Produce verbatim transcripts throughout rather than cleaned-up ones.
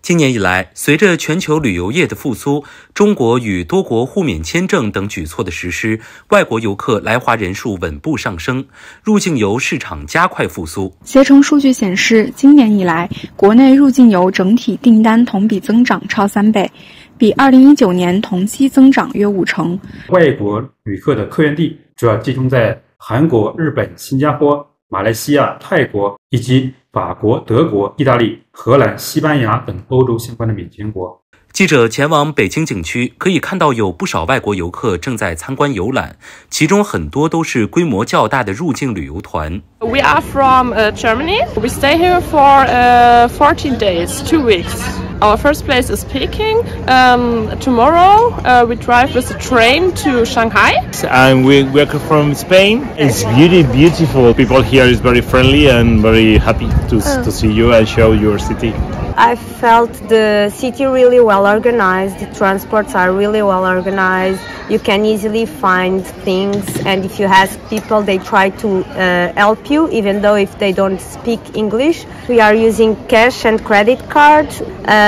今年以来，随着全球旅游业的复苏，中国与多国互免签证等举措的实施，外国游客来华人数稳步上升，入境游市场加快复苏。 携程数据显示，今年以来，国内入境游整体订单同比增长超三倍，比二零一九年同期增长约五成。 外国旅客的客源地主要集中在韩国、日本、新加坡、马来西亚、泰国以及法国、德国、意大利、荷兰、西班牙等欧洲相关的免签国。 记者前往北京景区，可以看到有不少外国游客正在参观游览，其中很多都是规模较大的入境旅游团。 We are from uh, Germany. We stay here for uh, fourteen days, two weeks. Our first place is Peking. Um, tomorrow uh, we drive with a train to Shanghai. And we we are from Spain. It's really beautiful. People here is very friendly and very happy to oh. to see you and show your city. I felt the city really well organized. The transports are really well organized. You can easily find things, and if you ask people, they try to uh, help you, even though if they don't speak English. We are using cash and credit cards,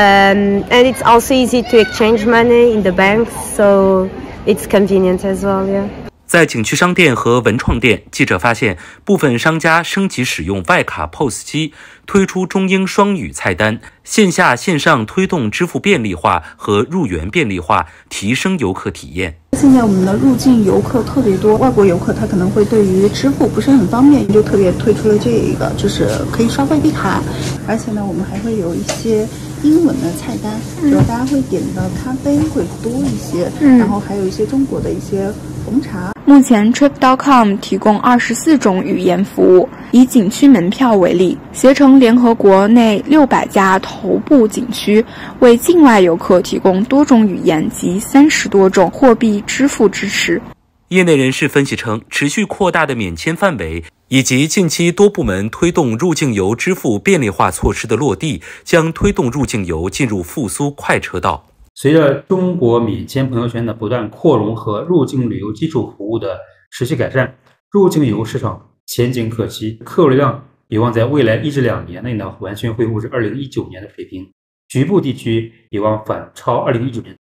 um, and it's also easy to exchange money in the banks, so it's convenient as well, yeah. 在景区商店和文创店，记者发现部分商家升级使用外卡 P O S 机，推出中英双语菜单，线下线上推动支付便利化和入园便利化，提升游客体验。 现在我们的入境游客特别多，外国游客他可能会对于支付不是很方便，就特别推出了这一个，就是可以刷外币卡，而且呢，我们还会有一些英文的菜单，主要大家会点的咖啡会多一些，嗯、然后还有一些中国的一些红茶。 目前 Trip 点 com 提供二十四种语言服务。以景区门票为例，携程联合国内六百家头部景区，为境外游客提供多种语言及三十多种货币支付支持。 业内人士分析称，持续扩大的免签范围以及近期多部门推动入境游支付便利化措施的落地，将推动入境游进入复苏快车道。 随着中国免签朋友圈的不断扩容和入境旅游基础服务的持续改善，入境游市场前景可期，客流量有望在未来一至两年内呢完全恢复至二零一九年的水平，局部地区有望反超二零一九年